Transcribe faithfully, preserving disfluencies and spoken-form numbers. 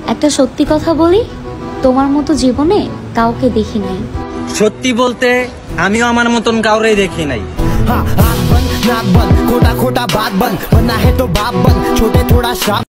একটা সত্যি কথা বলি, তোমার মতো জীবনে কাউকে দেখি নাই। সত্যি বলতে আমিও আমার মতন কাউরে দেখি নাই। हाँ आँख बंद नाक बंद खोटा खोटा बात बंद बनना है तो बाप बंद छोटे थोड़ा सा